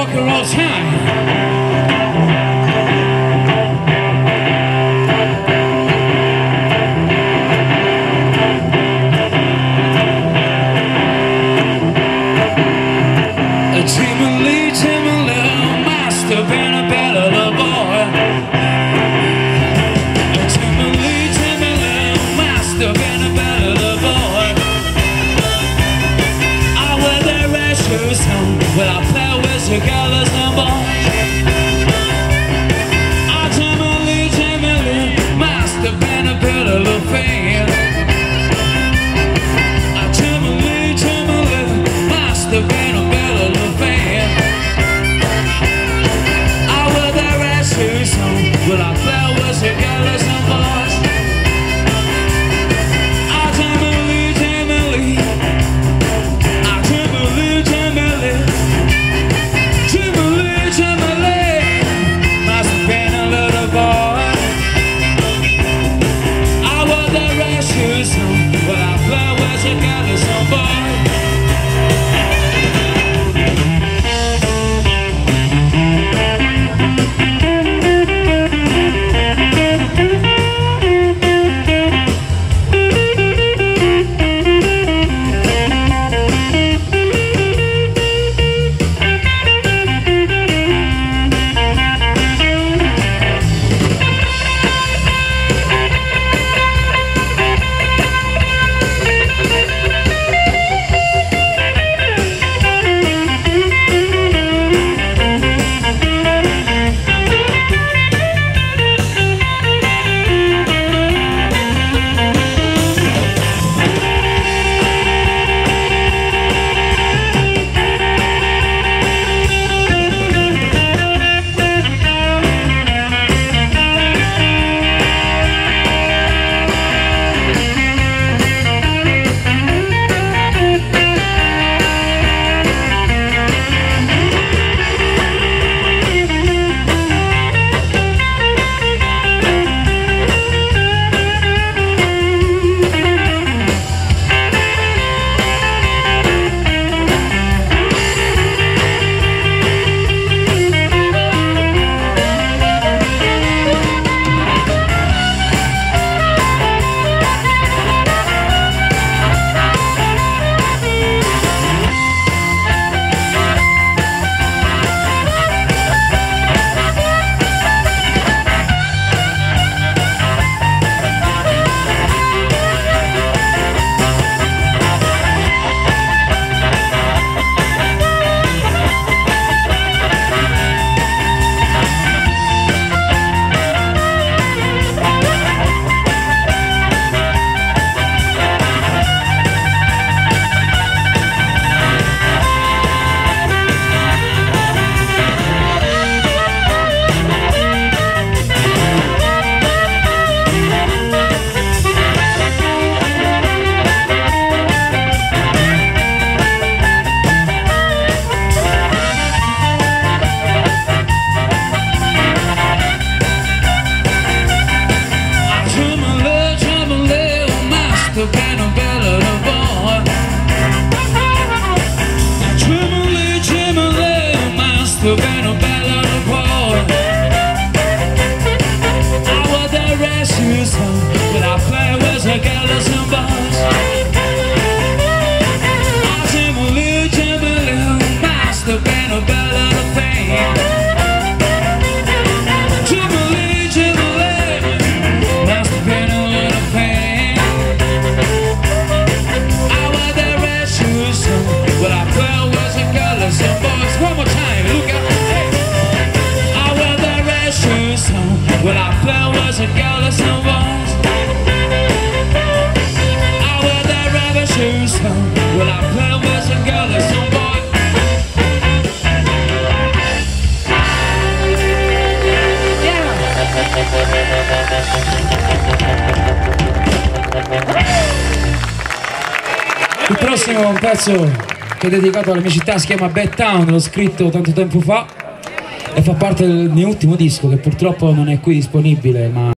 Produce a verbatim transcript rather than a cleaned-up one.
rock and roll time. Timothy, Timothy must have been a better little boy. Timothy, Timothy must have been a better little boy. I wear their red shoes home when I play with the girls and boys. Oh, Timothy, Timothy must have been a better little thing. Oh, Timothy, Timothy must have been a better little well, I play with the girls and boys. Oh, Timothy, Timothy, oh, Timothy, Timothy, Timothy, Timothy must have been a little boy. I wore the red shoes on. Well, I play with the girls and boys. When I play was a girl or some boys, I wear that rubber shoes home. When I play was a girl or some boys. Yeah. Il prossimo è un pezzo che è dedicato alla mia città, si chiama Bad Town, l'ho scritto tanto tempo fa e fa parte del mio ultimo disco che purtroppo non è qui disponibile, ma